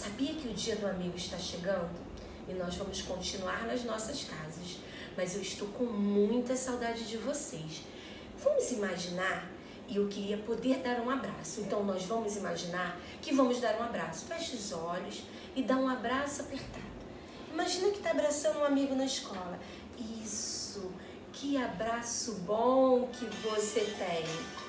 Sabia que o dia do amigo está chegando? E nós vamos continuar nas nossas casas. Mas eu estou com muita saudade de vocês. Vamos imaginar, e eu queria poder dar um abraço. Então nós vamos imaginar que vamos dar um abraço. Feche os olhos e dá um abraço apertado. Imagina que está abraçando um amigo na escola. Isso, que abraço bom que você tem.